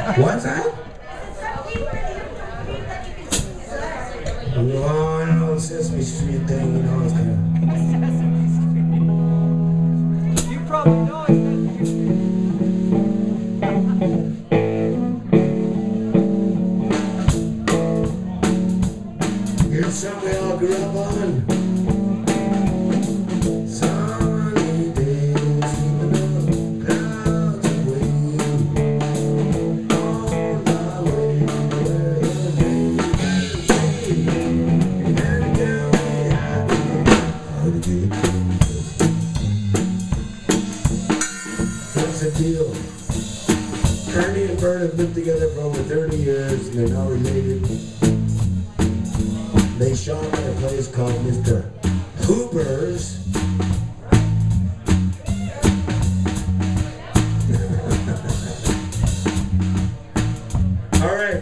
What's that? No, no, Sesame Street thing, you know, it's kind of... Sesame Street. You probably know it. Here's something we all grew up on. Sunny days, sweeping the clouds away. On my way where the neighbors say, and tell me how to get Jesus. What's the deal? Ernie and Bert have lived together for over 30 years and they're now related. They shop at a place called Mr. Hooper's. Alright.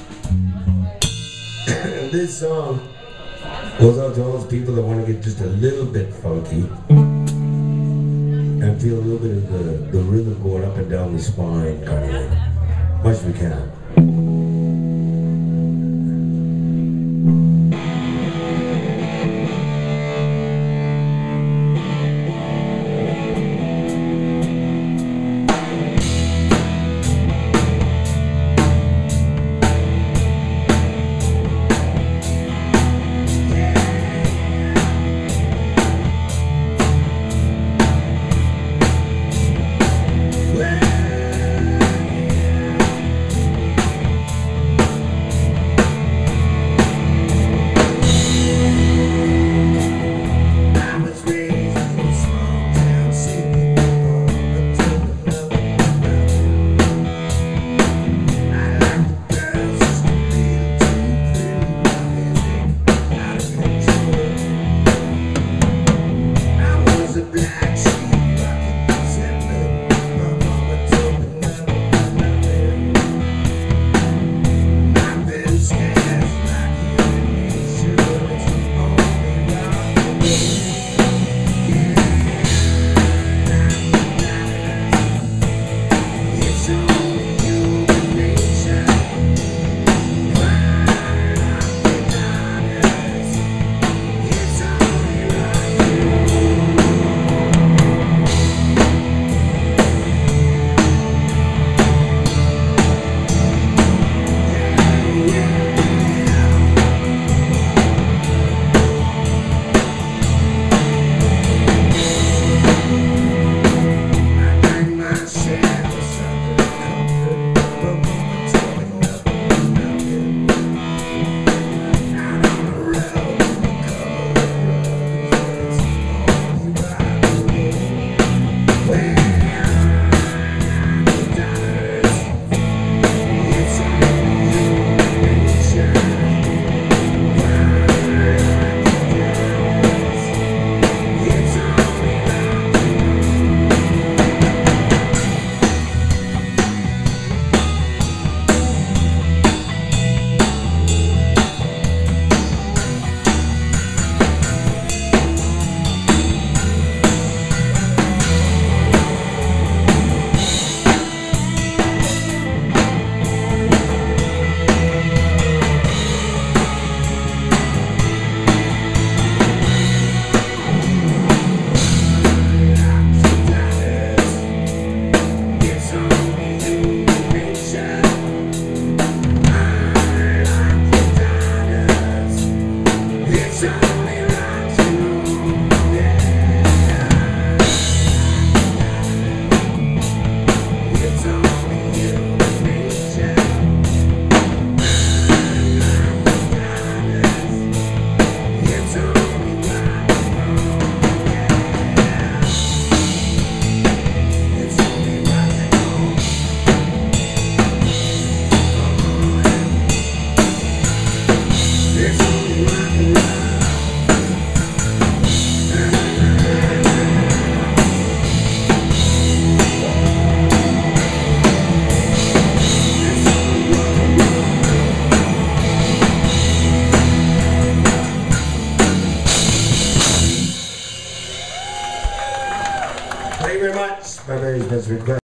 This song goes out to all those people that want to get just a little bit funky and feel a little bit of the rhythm going up and down the spine, kind of much as we can. Thank you very much. My very best request.